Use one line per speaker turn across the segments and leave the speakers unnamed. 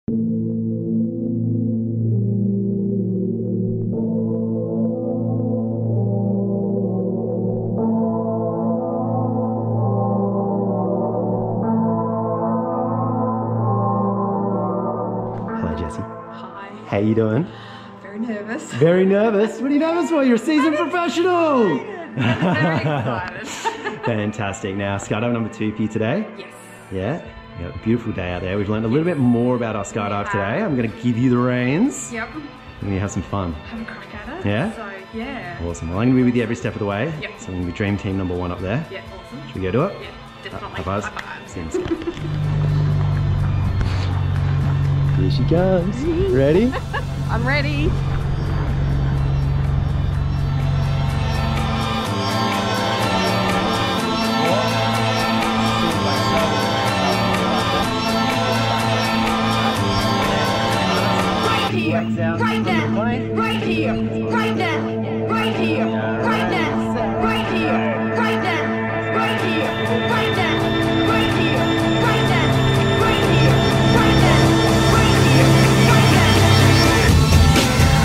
Hello, Jessie.
Hi.
How you doing?
Very nervous.
Very nervous? What are you nervous for? You're a seasoned professional!
Very excited.
Fantastic. Now, skydive number 2 for you today.
Yes.
Yeah, we got a beautiful day out there. We've learned a little bit more about our skydive today. I'm going to give you the reins.
Yep.
And we're going to have some fun.
Have a crack at it.
Yeah?
So, yeah.
Awesome. Well, I'm going to be with you every step of the way.
Yep.
So I'm going to be dream team number 1 up there.
Yeah, awesome.
Should we go do it?
Yeah, definitely.
High fives.
High fives.
See you in a second. Here she goes. Ready?
I'm ready. Right now, right now, right here, right now, right here, right now, right here, right now, right here, right now, right here, right now, right here, right now, right here, right now.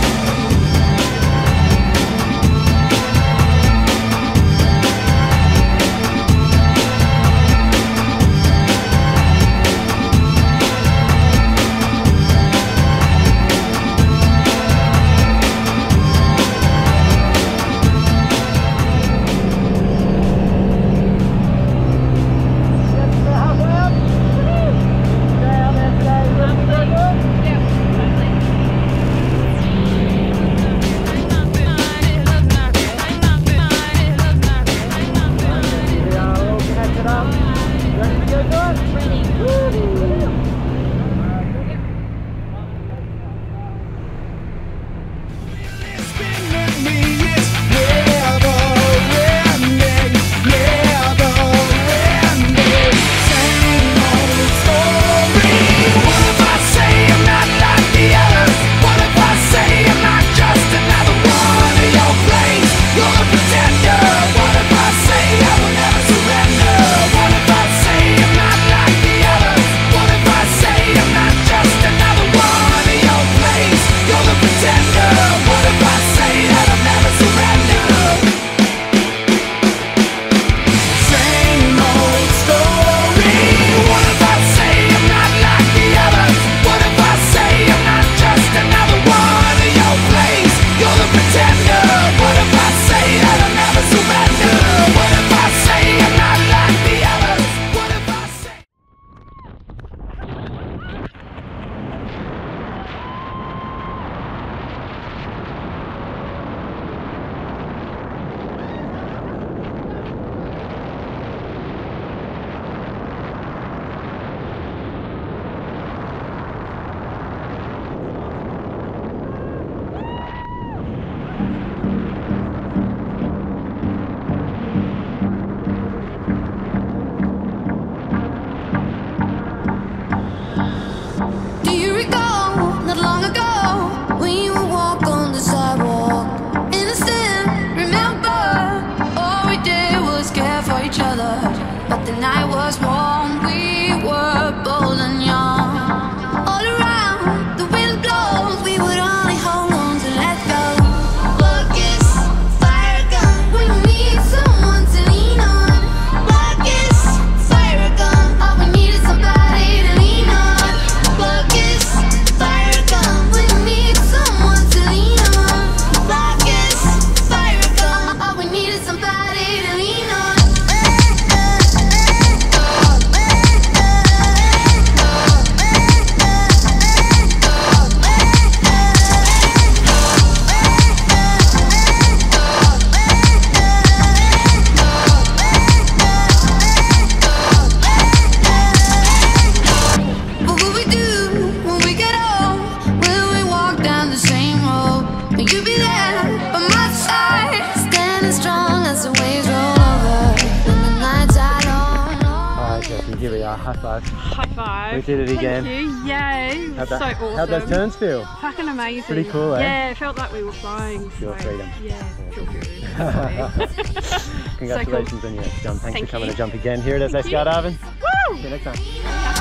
But the night was warm, we were bold and young. All around, the wind blows, we would only hold on to let go. Focus, fire gun, we need someone to lean on. Focus, fire gun, all we need is somebody to lean on. Focus, fire gun, we need someone to lean on. Focus, fire gun, all we need is somebody to lean on.
Here we are, high five.
High five.
We did it again.
Thank you, yay.
How'd
So awesome.
How'd those turns feel?
Fucking amazing.
Pretty cool, eh?
Yeah, it felt like we were flying.
Pure freedom.
Yeah, feel good.
Congratulations on your jump. Thanks
Thank
for coming
you.
to jump again here at SA Skydiving.
Woo!
See you next time.